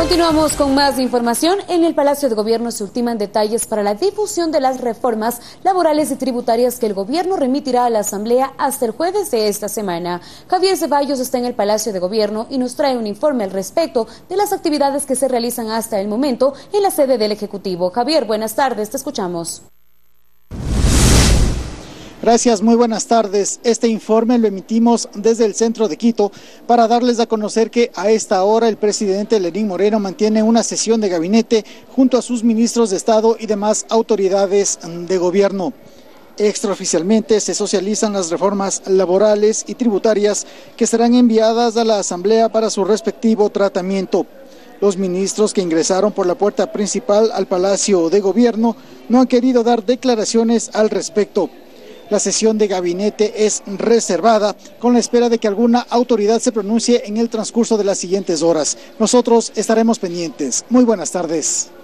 Continuamos con más información. En el Palacio de Gobierno se ultiman detalles para la difusión de las reformas laborales y tributarias que el gobierno remitirá a la Asamblea hasta el jueves de esta semana. Javier Ceballos está en el Palacio de Gobierno y nos trae un informe al respecto de las actividades que se realizan hasta el momento en la sede del Ejecutivo. Javier, buenas tardes, te escuchamos. Gracias, muy buenas tardes. Este informe lo emitimos desde el centro de Quito para darles a conocer que a esta hora el presidente Lenín Moreno mantiene una sesión de gabinete junto a sus ministros de Estado y demás autoridades de gobierno. Extraoficialmente se socializan las reformas laborales y tributarias que serán enviadas a la Asamblea para su respectivo tratamiento. Los ministros que ingresaron por la puerta principal al Palacio de Gobierno no han querido dar declaraciones al respecto. La sesión de gabinete es reservada con la espera de que alguna autoridad se pronuncie en el transcurso de las siguientes horas. Nosotros estaremos pendientes. Muy buenas tardes.